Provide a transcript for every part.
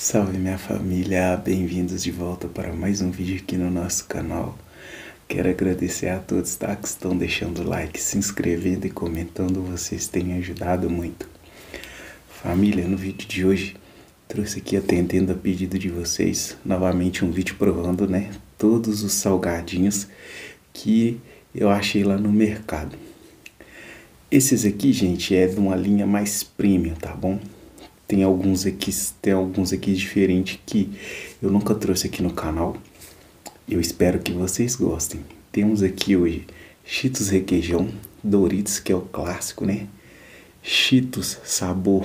Salve minha família, bem-vindos de volta para mais um vídeo aqui no nosso canal. Quero agradecer a todos, tá, que estão deixando o like, se inscrevendo e comentando, vocês têm ajudado muito. Família, no vídeo de hoje, trouxe aqui atendendo a pedido de vocês, novamente um vídeo provando, né, todos os salgadinhos que eu achei lá no mercado. Esses aqui, gente, é de uma linha mais premium, tá bom? Tem alguns aqui diferentes que eu nunca trouxe aqui no canal. Eu espero que vocês gostem. Temos aqui hoje Cheetos Requeijão, Doritos, que é o clássico, né? Cheetos sabor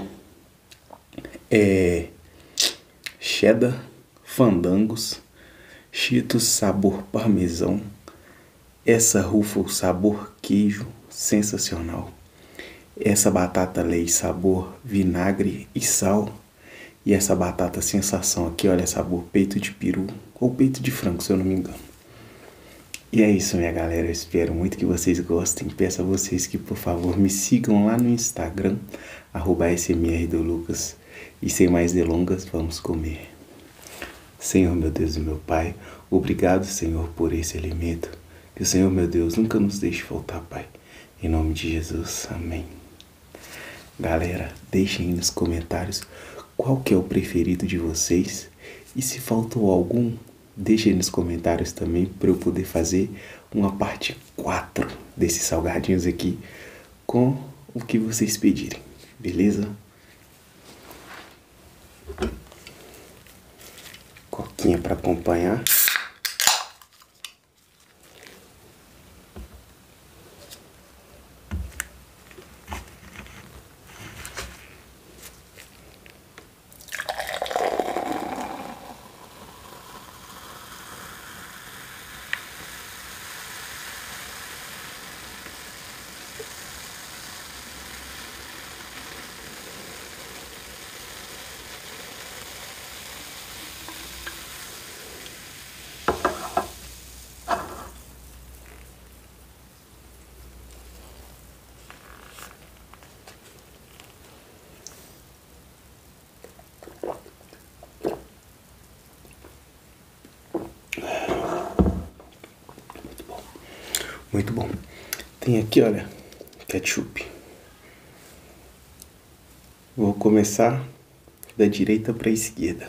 cheddar, Fandangos, Cheetos sabor parmesão, essa Ruffles sabor queijo, sensacional. Essa batata Lay's sabor vinagre e sal. E essa batata sensação aqui, olha, sabor peito de peru ou peito de frango, se eu não me engano. E é isso, minha galera, eu espero muito que vocês gostem. Peço a vocês que, por favor, me sigam lá no Instagram, @smrdolucas. E sem mais delongas, vamos comer. Senhor, meu Deus e meu Pai, obrigado, Senhor, por esse alimento. Que o Senhor, meu Deus, nunca nos deixe faltar, Pai. Em nome de Jesus, amém. Galera, deixem aí nos comentários qual que é o preferido de vocês. E se faltou algum, deixem aí nos comentários também para eu poder fazer uma parte 4 desses salgadinhos aqui com o que vocês pedirem, beleza? Coquinha para acompanhar. Muito bom. Tem aqui, olha, ketchup. Vou começar da direita para a esquerda.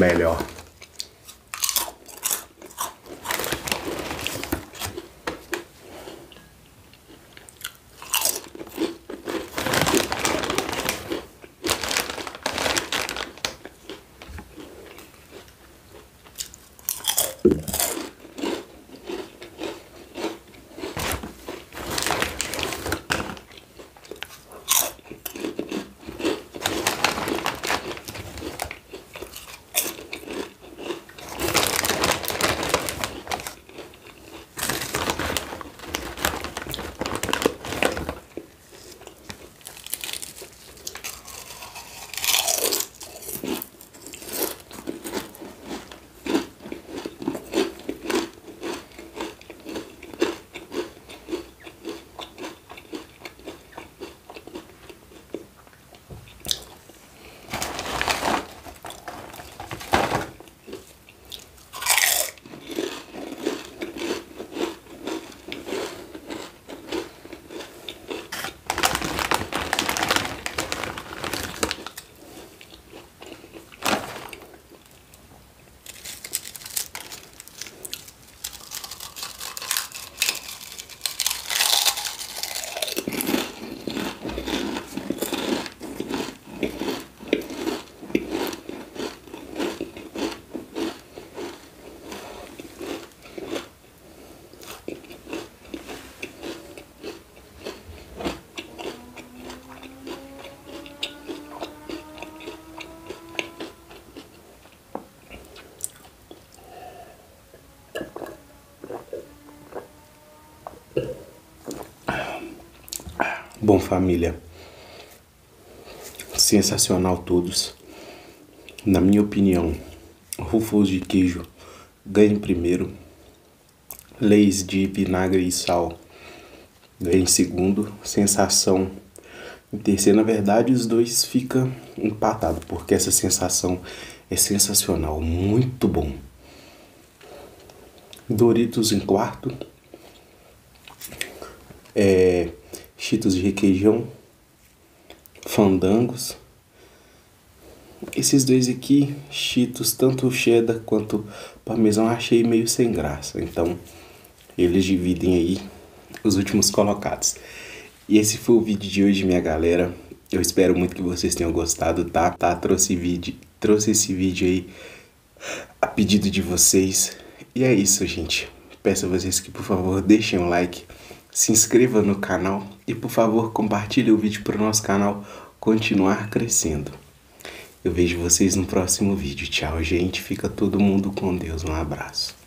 melhor. Bom, família, sensacional todos. Na minha opinião, Ruffles de queijo ganha em primeiro, Lay's de vinagre e sal ganha em segundo, sensação em terceiro. Na verdade, os dois ficam empatados, porque essa sensação é sensacional, muito bom. Doritos em quarto, Cheetos de requeijão, Fandangos. Esses dois aqui, Cheetos, tanto cheddar quanto parmesão, achei meio sem graça. Então, eles dividem aí os últimos colocados. E esse foi o vídeo de hoje, minha galera. Eu espero muito que vocês tenham gostado, tá? Trouxe esse vídeo aí a pedido de vocês. E é isso, gente. Peço a vocês que, por favor, deixem um like, se inscreva no canal e, por favor, compartilhe o vídeo para o nosso canal continuar crescendo. Eu vejo vocês no próximo vídeo. Tchau, gente. Fica todo mundo com Deus. Um abraço.